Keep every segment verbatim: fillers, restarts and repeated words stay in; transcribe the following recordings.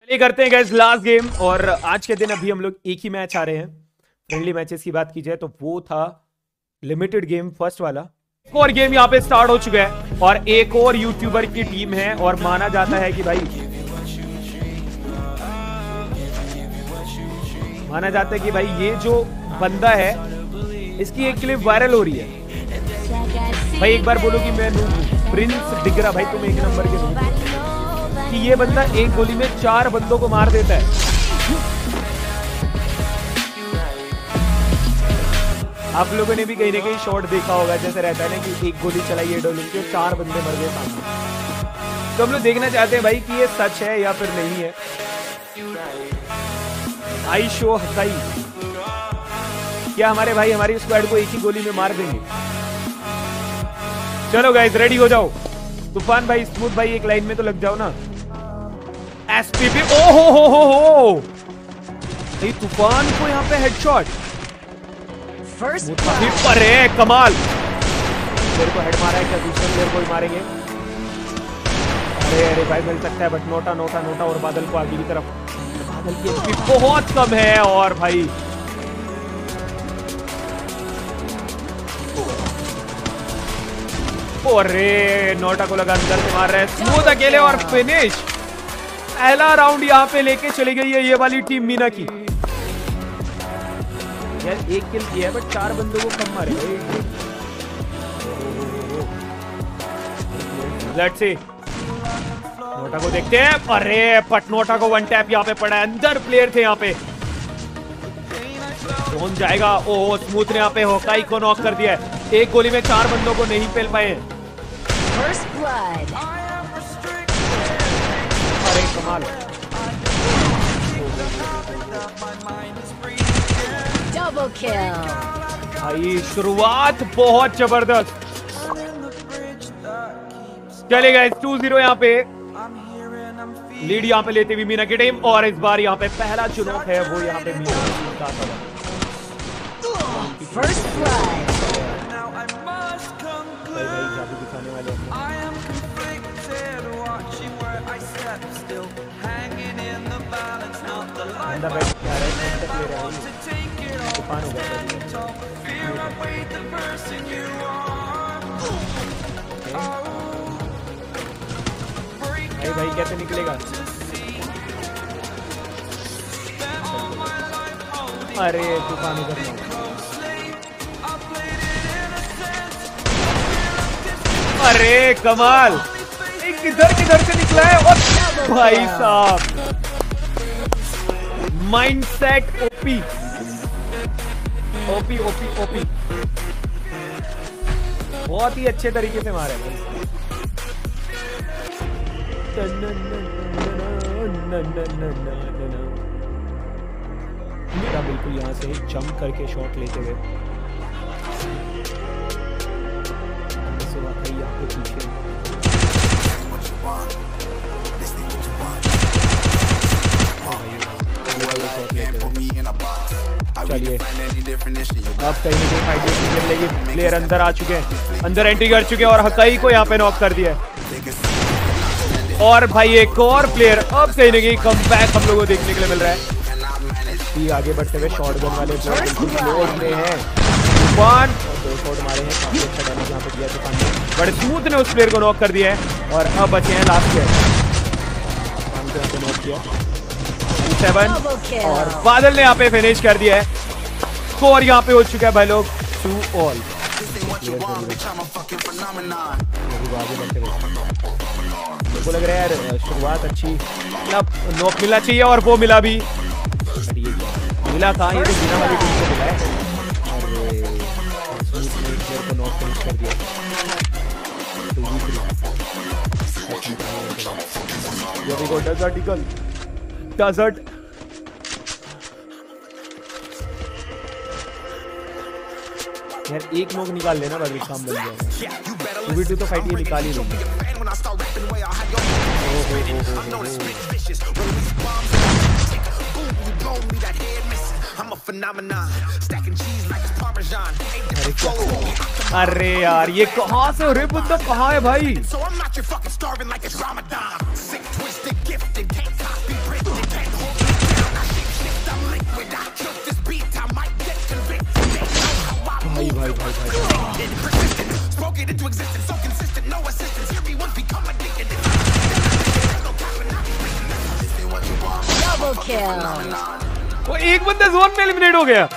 चलिए करते हैं गाइस लास्ट गेम। और आज के दिन अभी हम लोग एक ही मैच आ रहे हैं। फ्रेंडली मैचेस की बात की जाए तो वो था लिमिटेड गेम फर्स्ट वाला। एक और गेम यहाँ पे स्टार्ट हो चुका है और एक और यूट्यूबर की टीम है और माना जाता है कि भाई माना जाता है कि भाई ये जो बंदा है इसकी एक क्लिप वायरल हो रही है। भाई एक बार बोलो कि मैं प्रिंस डिगरा, भाई तुम एक नंबर के नूब कि ये बंदा एक गोली में चार बंदों को मार देता है। आप लोगों ने भी कहीं ना कहीं शॉट देखा होगा, जैसे रहता है ना कि एक गोली चलाई है डोलिंग के, चार बंदे मर गए सामने। तो हम लोग देखना चाहते हैं भाई कि ये सच है या फिर नहीं है। आई शो हकाई, क्या हमारे भाई हमारी स्क्वाड को एक ही गोली में मार देंगे? चलो गाइस रेडी हो जाओ। तूफान भाई, स्मूथ भाई, एक लाइन में तो लग जाओ ना। एसपीपी, ओ हो हो हो हो, तूफान को यहाँ पे हेडशॉट। अरे कमाल, प्लेयर को हेड मारा है, क्या दूसरे प्लेयर को ही मारेंगे? अरे अरे भाई मिल सकता है, बट नोटा नोटा नोटा और बादल को आगे की तरफ। बादल की एचपी बहुत कम है और भाई अरे नोटा को लगा अंदर से मार रहा है। स्मूथ अकेले और फिनिश। पहला राउंड यहाँ पे लेके चली गई है ये वाली टीम मीना की। यार एक किल किया है बट चार बंदों को कम मारे। लेट्स सी, नोटा को देखते हैं। अरे पट नोटा को वन टैप यहाँ पे पड़ा है, अंदर प्लेयर थे यहाँ पे। कौन जाएगा? ओह स्मूथ ने यहाँ पे होकाई को नॉक कर दिया है। एक गोली में चार बंदों को नहीं पेल पाए। अरे कमाल, डबल किल। भाई शुरुआत बहुत जबरदस्त। चलेगा टू जीरो यहाँ पे लीड यहाँ पे लेते हुए मीना की टीम। और इस बार यहाँ पे पहला चुनाव है वो यहाँ पे मीना का था। First blood. भाई भाई जादू दिखाने वाले अंदर बैठ के आ रहे हैं, तक ले रहे हैं। तूफान हो गया भाई भाई कैसे निकलेगा? अरे तूफान उधर नहीं। अरे कमाल, किधर किधर से निकला है। और भाई साहब mindset OP OP OP OP, बहुत ही अच्छे तरीके से मारे। मेरा बिल्कुल यहाँ से जंप करके शॉट लेते हुए यहाँ पे पीछे। चलिए अब कहीं ना कहीं फाइट मिलेगी। प्लेयर अंदर आ चुके हैं, अंदर एंट्री कर चुके हैं और हकाई को यहाँ पे नॉक कर दिया है। और भाई एक और प्लेयर अब कहीं ना कहीं कम बैक हम लोगों को देखने के लिए मिल रहा है। आगे बढ़ते हुए शॉटगन वाले प्लेयर बिल्कुल में है। तूफान दो शॉट मारे हैं, काफी अच्छा डैमेज यहाँ पे दिया तूफान ने। बड़े स्मूथ ने उस प्लेयर को नॉक कर दिया है और अब बचे हैं लास्ट प्लेयर। तूफान को यहाँ पे नॉक किया सेवन और बादल ने यहाँ पे फिनिश कर दिया है। स्कोर यहाँ पे हो चुका है भाई लोग टू ऑल। मुझे लग रहा है यार शुरुआत अच्छी, मतलब नॉक मिलना चाहिए और वो मिला भी। मिला था ये तो बिना वाली टीम को मिला है और को नॉक फिनिश कर दिया। ये भी गोल्डन आर्टिकल डेजर्ट। यार एक नॉक निकाल लेना भाई, काम बन जाएगा। टू वी टू तो फाइट ये निकाल ही लेंगे। अरे यार ये कहाँ से? अरे बंदा कहाँ है भाई? Double kill. वो एक बंदा जोन में एलिमिनेट हो गया।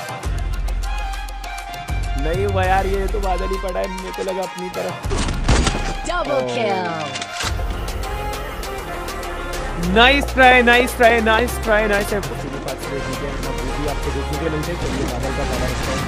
नहीं हुआ यार, ये तो बादल ही पड़ा है, मुझे तो लगा अपनी तरफ। Double kill. Nice try, nice try, nice try, nice है। पूरी बात से ठीक है, मैं भी आपको देखने के लिए नहीं चाहिए। बादल का बड़ा है,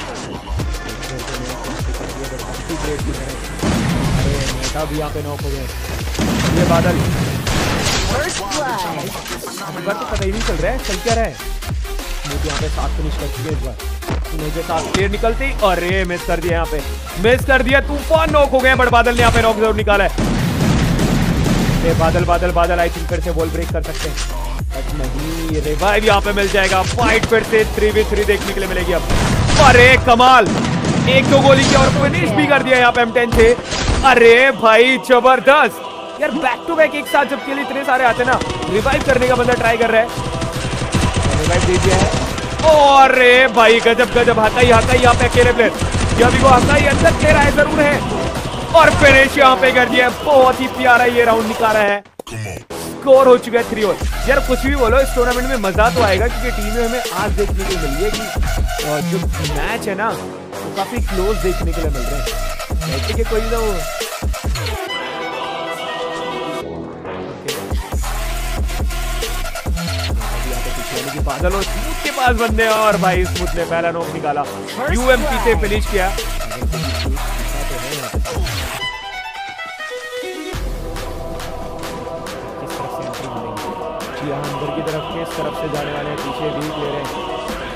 अरे मेटा भी यहाँ पे नॉक हो गए। ये बादल First blood. इस बार तो पता ही नहीं चल रहा है चल क्या रहा है। मुझे यहाँ पे सात फिनिश कर चुके इस बार। मुझे सात प्लेयर निकलते ही, अरे मिस कर दिया, यहाँ पे मिस कर दिया। तूफान नॉक हो गए, बट बादल ने यहाँ पे नॉक जरूर निकाला है। ये बादल बादल बादल आई थिंक फिर से बॉल ब्रेक कर सकते हैं, बट नहीं, रिवाइव यहाँ पे मिल जाएगा। फाइट फिर से थ्री वी थ्री देखने के लिए मिलेगी अब। अरे कमाल, एक दो गोली की और फिनिश भी कर दिया यहाँ पे एम टेन से। अरे भाई जबरदस्त यार, बैक टू बैक एक साथ जब के लिए इतने सारे आते ना, रिवाइव करने का बंदा ट्राई कर रहा है। रिवाइव दे दिया है। और भाई गजब गजब, हाथा ही हाथा ही यहाँ पे अकेले प्लेयर, या भी वो हाथा ही अंदर प्लेयर आए जरूर है, और फिनिश यहाँ पे कर दिया। बहुत ही प्यारा ये राउंड निकाला है। स्कोर हो चुका है थ्री और। यार कुछ भी बोलो, इस टूर्नामेंट में मजा तो आएगा, क्योंकि टीमें हमें आज देखने को मिली है कि जो मैच है ना वो काफी क्लोज देखने के लिए मिल रहे हैं। ऐसे कि कोई तो बादल और स्मूथ के पास बंदे, और भाई स्मूथ ने पहला नॉक निकाला, यूएमपी से फिनिश किया। यहाँ अंदर की तरफ किस तरफ से जाने वाले हैं, पीछे भी ले रहे हैं।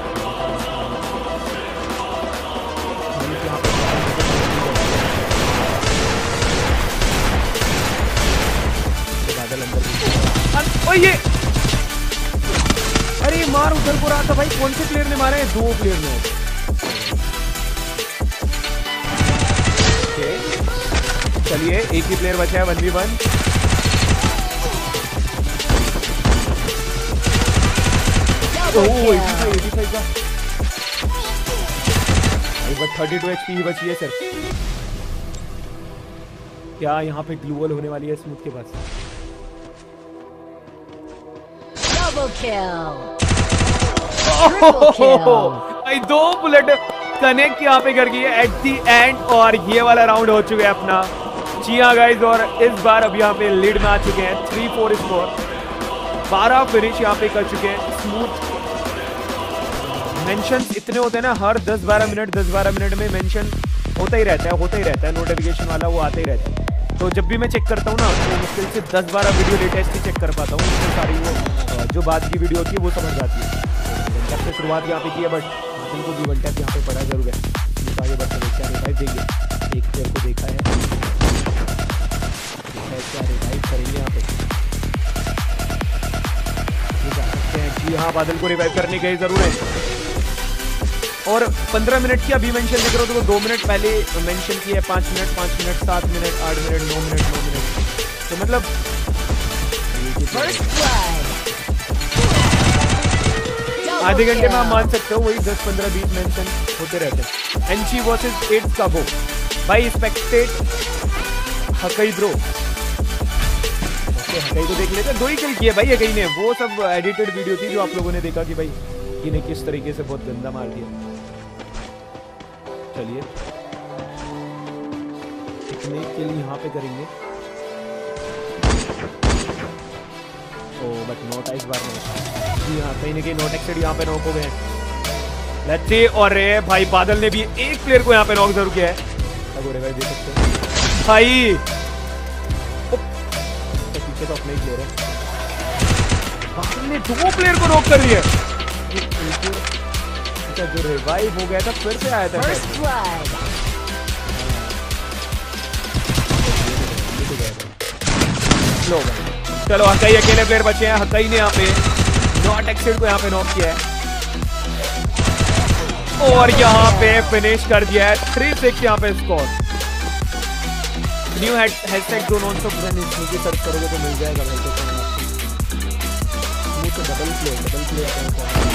बादल अंदर, और ये अरे मार उधर को रहा था भाई, कौन से प्लेयर ने मारे हैं? दो प्लेयर ने। चलिए एक ही प्लेयर बचा है, one v one. Thirty two HP ही बची है सर। क्या यहाँ पे ग्लूवल होने वाली है स्मूथ के पास? Double kill. Triple kill. भाई दो बुलेट कनेक्ट यहाँ पे कर गई है एट दी एंड, और ये वाला राउंड हो चुका है अपना। जी हाँ गाइस, और इस बार अब यहाँ पे लीड में आ चुके हैं, थ्री फोर स्कोर, बारह फिनिश यहाँ पे कर चुके हैं स्मूथ। मेंशन इतने होते हैं ना, हर दस बारह मिनट दस बारह मिनट में मेंशन होता ही रहता है, होता ही रहता है, नोटिफिकेशन वाला वो आता ही रहता है। तो जब भी मैं चेक करता हूँ ना, तो मुश्किल से दस बारह वीडियो लेटेस्ट ही चेक कर पाता हूँ, उसमें सारी वो जो बात की वीडियो होती है वो समझ जाती है। वन टैप से शुरुआत यहाँ पे की है, बट हासिल को भी वन टैप यहाँ पे पड़ा जरूर है। आगे बढ़ते देखा रिवाइव देंगे, एक प्लेयर को देखा है, क्या रिवाइव करेंगे यहाँ पे, जा सकते हैं। जी हाँ, बादल को रिवाइव करने गए जरूर है। और पंद्रह मिनट की अभी मेंशन देख रहे हो, तो वो दो मिनट पहले मेंशन की है, पाँच मिनट पाँच मिनट सात मिनट आठ मिनट नौ मिनट नौ मिनट तो मतलब आधे घंटे में आप मान सकते हो, वही दस पंद्रह बीस मेंशन होते रहते हैं। एनची वर्सेस एट का वो भाई spectated Hakai bro, okay Hakai को देख लेते हैं। दो ही किल किए भाई हकई ने, वो सब एडिटेड वीडियो थी जो आप लोगों ने देखा कि भाई इन्हें किस तरीके से बहुत गंदा मार दिया। चलिए कितने किल यहाँ पे करेंगे? ओ बट नोट इस बार नहीं। जी हाँ, कहीं ना कहीं नोट एक्सेड यहाँ पे नॉक हो गए हैं। लेट्स सी, और रे भाई बादल ने भी एक प्लेयर को यहाँ पे नॉक जरूर किया है। भाई देख सकते हैं भाई, पीछे तो अपने ही प्लेयर है, बादल ने दो प्लेयर को नॉक कर दिया। अच्छा जो रिवाइव हो गया था फिर से आया था। लो चलो, हकई अकेले प्लेयर बचे हैं। हकई ने यहाँ पे नॉट एक्सेड को यहाँ पे नॉक किया है, और यहाँ पे फिनिश कर दिया है। थ्री सिक्स यहाँ पे स्कोर। न्यू हैशटैग जो नॉन स्टॉप नीचे सर्च करोगे तो मिल जाएगा भाई। तो double player double player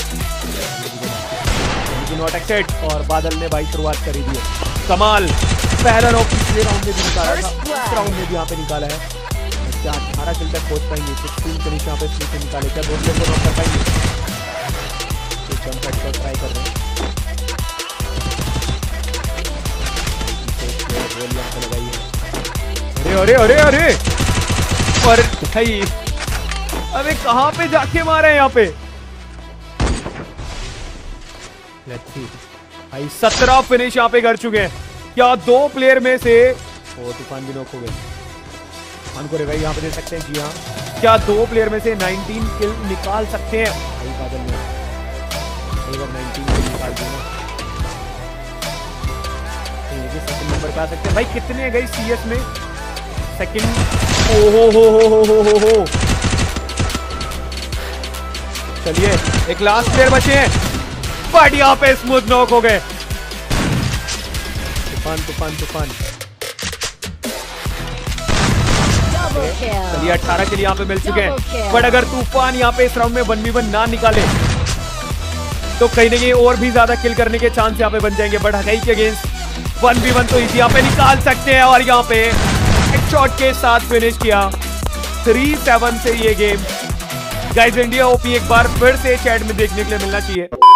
not exceed, और बादल ने भाई शुरुआत करी दी है। कमाल। पहला नॉक पिछले राउंड में भी निकाला था, इस राउंड में भी यहाँ पे निकाला है। क्या अठारह किल तक पहुंच पाएंगे? सिक्सटीन फिनिश यहाँ पे स्प्लिट से निकाले, क्या दोनों को नॉक कर पाएंगे? तो जंप कट को ट्राई कर रहे हैं, अरे अरे अरे अरे पर भाई अबे कहाँ पे जाके मारे हैं यहाँ पे? लेट्स सी भाई सत्रह फिनिश यहाँ पे कर चुके हैं। क्या दो प्लेयर में से ओ तूफान भी नॉक हो गए, तूफान को रिवाइव यहाँ पे दे सकते हैं। जी हाँ, क्या दो प्लेयर में से उन्नीस किल निकाल सकते हैं? भाई बादल ने उन्नीस किल निकाल दिया, सेकंड नंबर पे आ सकते हैं। भाई कितने गए सीएस में सेकंड? ओ हो हो हो हो हो हो हो चलिए एक लास्ट प्लेयर बचे हैं, बट यहाँ पे स्मूथ नॉक हो गए। तूफान तूफान तूफान चलिए अठारह के लिए यहाँ पे मिल चुके हैं, बट अगर तूफान यहाँ पे इस राउंड में वन वी वन ना निकाले तो कहीं ना कहीं और भी ज्यादा किल करने के चांस यहाँ पे बन जाएंगे। बट हकाई के अगेंस्ट वन वी वन तो इजी यहाँ पे निकाल सकते हैं, और यहाँ पे एक शॉट के साथ फिनिश किया थ्री सेवन से ये गेम। गाइस इंडिया ओपी एक बार फिर से चैट में देखने के लिए मिलना चाहिए।